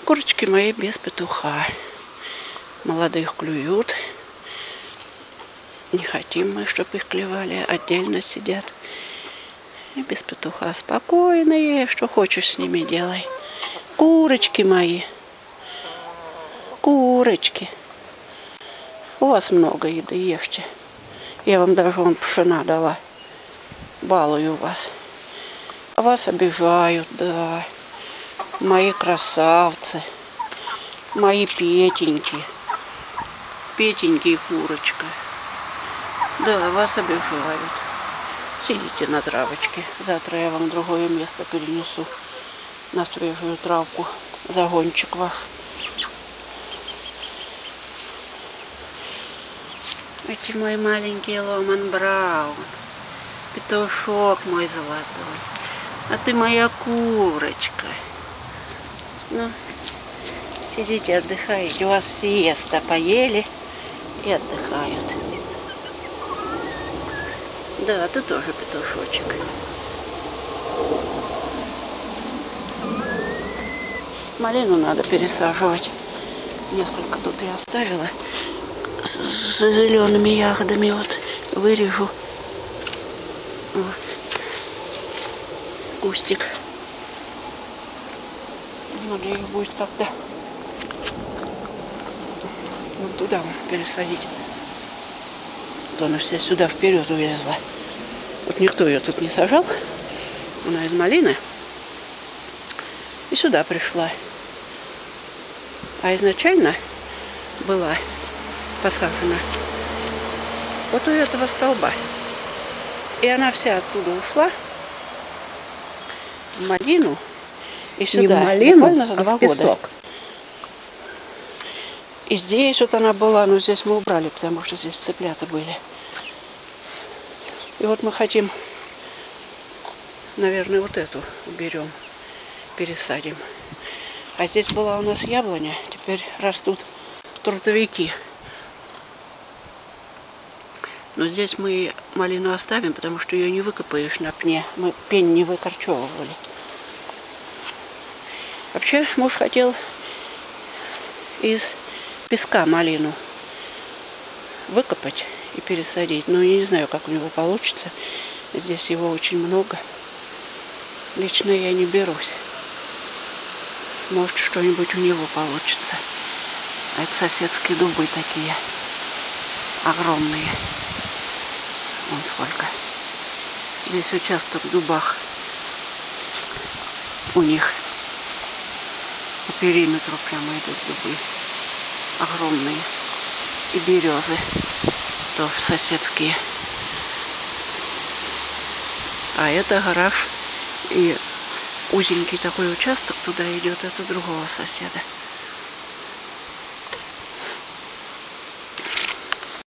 Курочки мои без петуха. Молодых клюют. Не хотим мы, чтобы их клевали. Отдельно сидят. И без петуха спокойные. Что хочешь с ними делай. Курочки мои. Курочки. У вас много еды, ешьте. Я вам даже вон пшена дала. Балую вас. А вас обижают, да. Мои красавцы. Мои Петеньки. Петеньки и курочка. Да, вас обижают. Сидите на травочке. Завтра я вам в другое место перенесу. На свежую травку. Загончик ваш. Эти мой маленький Ломан Браун. Петушок мой золотой. А ты моя курочка. Ну, сидите, отдыхаете. У вас сиеста. Поели и отдыхают. Да, ты тоже петушочек. Малину надо пересаживать. Несколько тут я оставила. С зелеными ягодами вот вырежу. Вот. Кустик. Надо ее будет как-то вот туда пересадить. То она вся сюда вперед увезла. Вот никто ее тут не сажал. Она из малины. И сюда пришла. А изначально была посажена вот у этого столба. И она вся оттуда ушла в малину и сюда. Не в малину, буквально за 2 года. Песок. И здесь вот она была, но здесь мы убрали, потому что здесь цыплята были. И вот мы хотим, наверное, вот эту уберем, пересадим. А здесь была у нас яблоня, теперь растут трутовики. Но здесь мы малину оставим, потому что ее не выкопаешь на пне. Мы пень не выкорчевывали. Вообще муж хотел из песка малину выкопать и пересадить. Но я не знаю, как у него получится. Здесь его очень много. Лично я не берусь. Может, что-нибудь у него получится. А это соседские дубы такие. Огромные. Вон сколько. Весь участок в дубах. У них по периметру прямо идут дубы. Огромные. И березы. То соседские. А это гараж. И узенький такой участок туда идет. Это другого соседа.